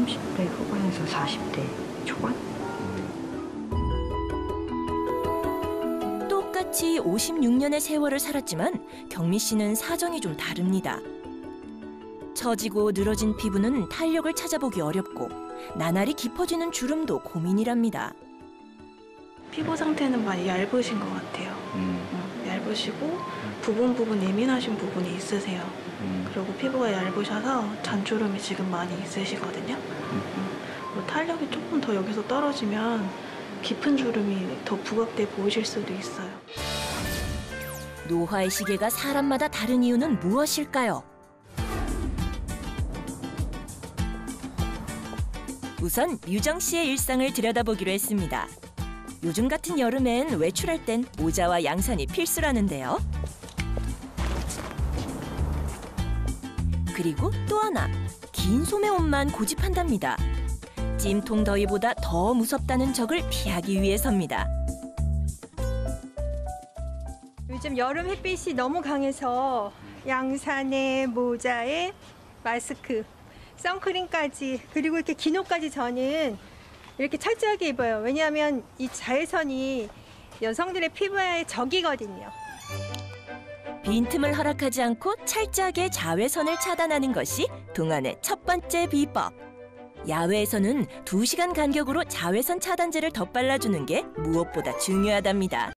30대 후반에서 40대 초반? 똑같이 56년의 세월을 살았지만 경미 씨는 사정이 좀 다릅니다. 처지고 늘어진 피부는 탄력을 찾아보기 어렵고 나날이 깊어지는 주름도 고민이랍니다. 피부 상태는 많이 얇으신 것 같아요. 얇으시고 부분 예민하신 부분이 있으세요. 그리고 피부가 얇으셔서 잔주름이 지금 많이 있으시거든요. 그리고 탄력이 조금 더 여기서 떨어지면 깊은 주름이 더 부각돼 보이실 수도 있어요. 노화의 시계가 사람마다 다른 이유는 무엇일까요? 우선 유정 씨의 일상을 들여다보기로 했습니다. 요즘 같은 여름엔 외출할 땐 모자와 양산이 필수라는데요. 그리고 또 하나, 긴 소매 옷만 고집한답니다. 찜통 더위보다 더 무섭다는 적을 피하기 위해서입니다. 요즘 여름 햇빛이 너무 강해서 양산에 모자에 마스크, 선크림까지 그리고 이렇게 긴 옷까지 저는 이렇게 철저하게 입어요. 왜냐하면 이 자외선이 여성들의 피부의 적이거든요. 빈틈을 허락하지 않고 철저하게 자외선을 차단하는 것이 동안의 첫 번째 비법. 야외에서는 2시간 간격으로 자외선 차단제를 덧발라주는 게 무엇보다 중요하답니다.